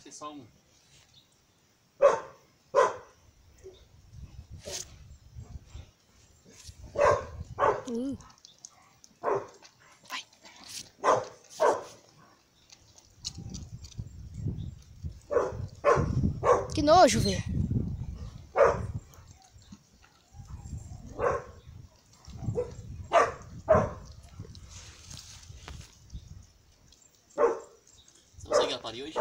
ser só um. Vai. Que nojo, velho. Você consegue aparar hoje?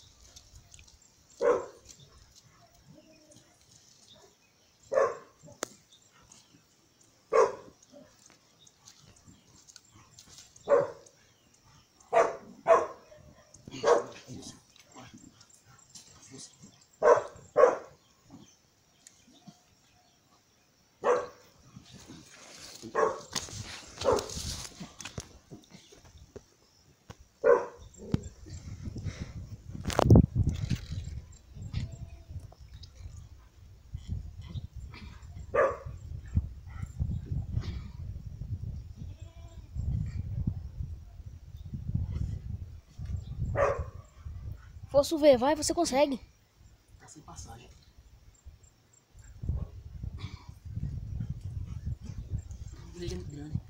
Posso ver, vai, você consegue. Tá sem passagem. Ele é muito grande.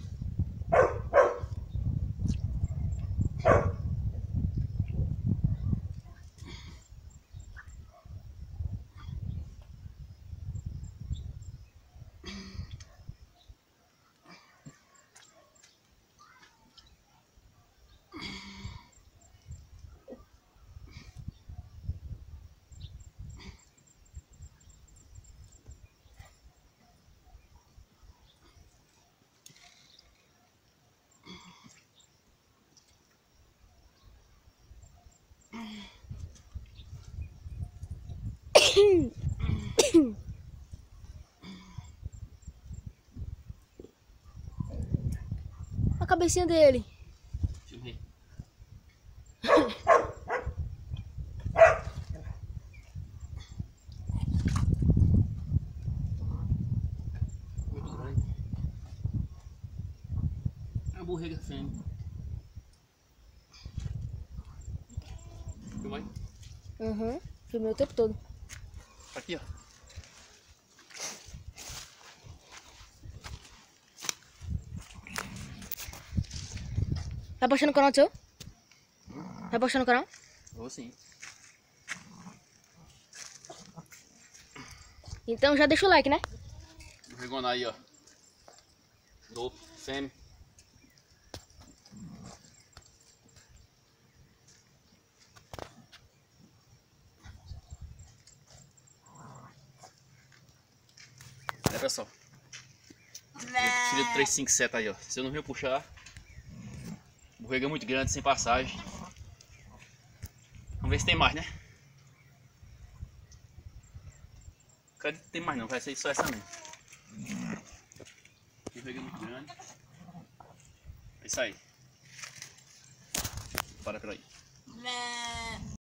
A cabecinha dele. Deixa eu ver. Muito grande. É uma borrega fêmea. Vai. Uhum. Filmei o tempo todo. Aqui, ó. Vai baixando o canal seu? Vai baixando o canal? Vou sim. Então já deixa o like, né? Borregona aí, ó. Do fêmea. É, pessoal. Filho do 357 aí, ó. Se eu não vir puxar, borrega muito grande, sem passagem. Vamos ver se tem mais, né? Acredito que tem mais não, vai ser só essa mesmo. Borrega muito grande. É isso aí. Para por aí.